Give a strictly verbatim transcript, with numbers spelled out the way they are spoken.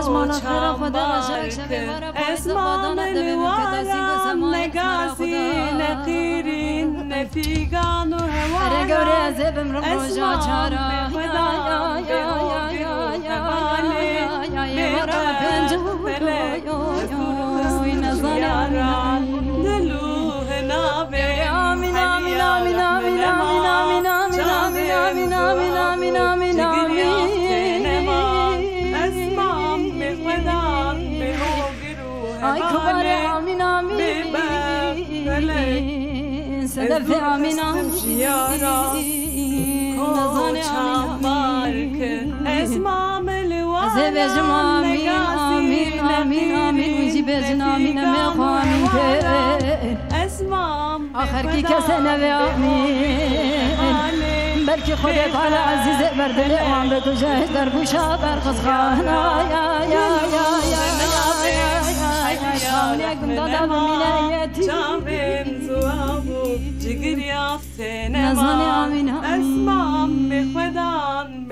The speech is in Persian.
مالا خیره خدا مشارک شبه واره باید خدا ندبه مکتا سینگو سمانی نگازی نخیرین نفیگان و هوارا اره گوری ازبم رو روژا چارا یا یا یا یا یا یا یا ورا پنجو یا نزانی آمین دلوه نابه آمین آمین آمین آمین آمین آمین آمین آمین آمین آمین آمین آمین اسمام به خدا به روح آی کبار آمین آمین صدف آمین آمین نزانی آمین اسمام الوان زبجم آمین آمین آمین آمین ویجی بجن آمین میخوا آمین اسمام آخر کی کسی نوی آمین بلکه خود تعالی عزیز بردل آن به تو جهش در گوشا برقص خانا یا یا یا یا یا یا جگر یافته نزانی نما آمین آمین اسمام به خدا